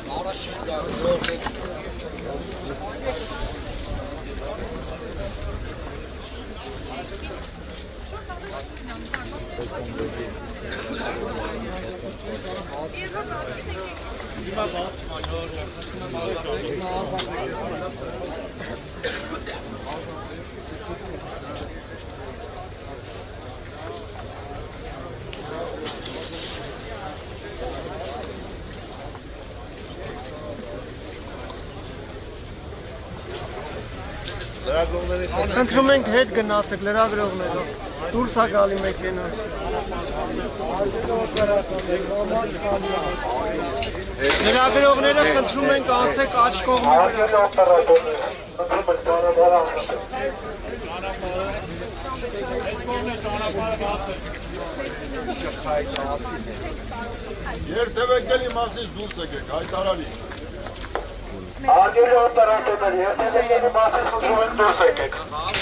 Խնդրում ենք հետ գնացեք լրագրողներով, դուրս է գալի մեքենա։ Լրագրողները խնդրում ենք անցեք աջ կողմի Երբևէ գելի մասից դուրս եկեք, հայտարարի։ Արգելի օտարատոներ, երբևէ գելի մասից դուրս եկեք։